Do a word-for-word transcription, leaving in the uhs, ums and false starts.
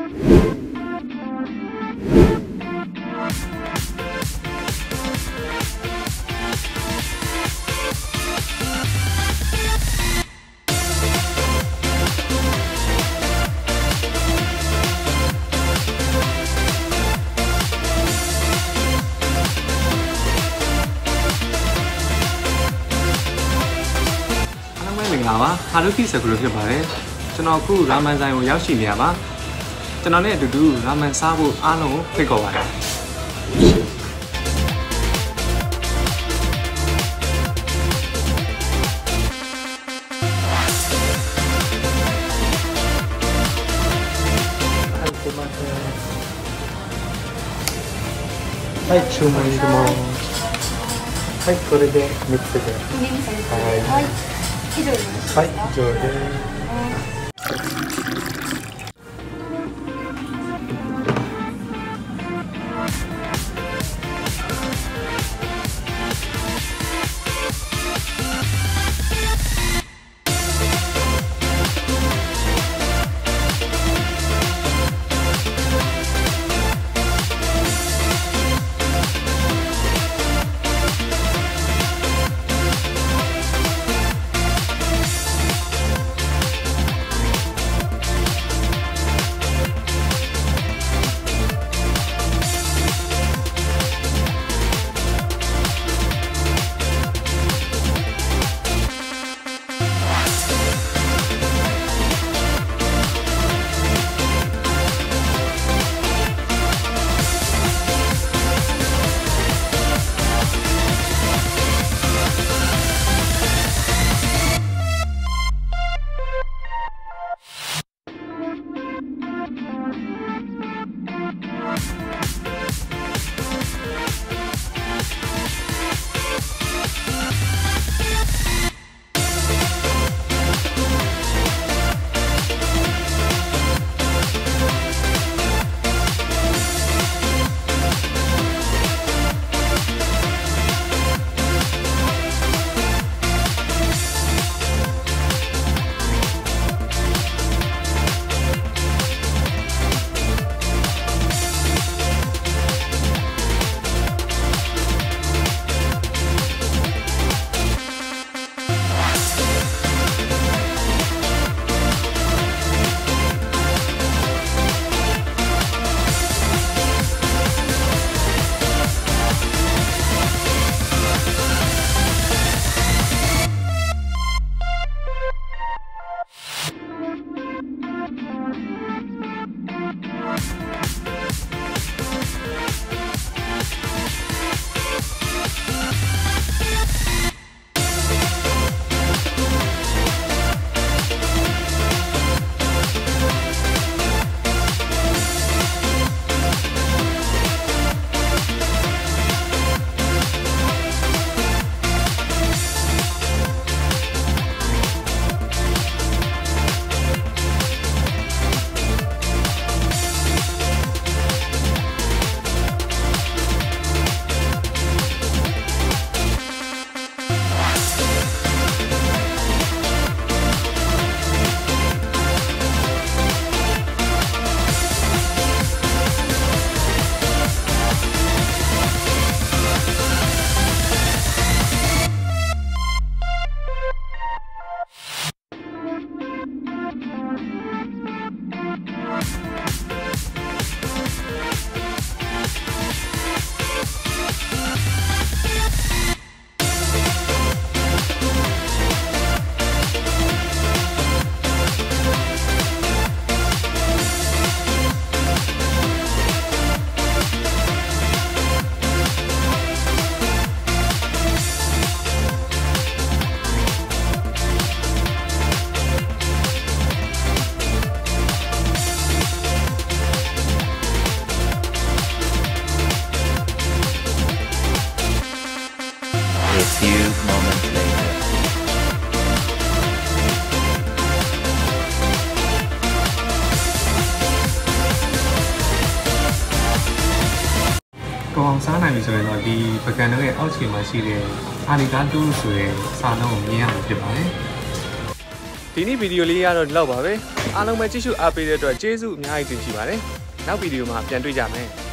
ဟာလုခိစကူလိုဖြစ်ပါတယ်ကျွန်တော်အခုရာမန်ဆိုင်ကိုရောက်ရှိနေရပါကျွန်တော်နဲ့အတူတူရာမန်စားဖို့အားလုံးကိုဖိတ်ခေါ်ပါတယ်はい、注文します。はい、これでみっつで。はい。以上です。はい、以上です。 A few moments later. ကိုအောင်စားနိုင်ပြီဆိုရင်တော့ဒီပကံတော့ရဲ့အောက်ခြေမှာရှိတဲ့အာလီကာတူးဆိုတဲ့စာလုံးကိုမြင်ရမှာဖြစ်ပါတယ်ဒီနေ့ဗီဒီယိုလေးကတော့ဒီလောက်ပါပဲအားလုံးပဲကြည့်ရှုအားပေးတဲ့အတွက်ကျေးဇူးအများကြီးတင်ရှိပါတယ်နောက်ဗီဒီယိုမှာပြန်တွေ့ကြမယ်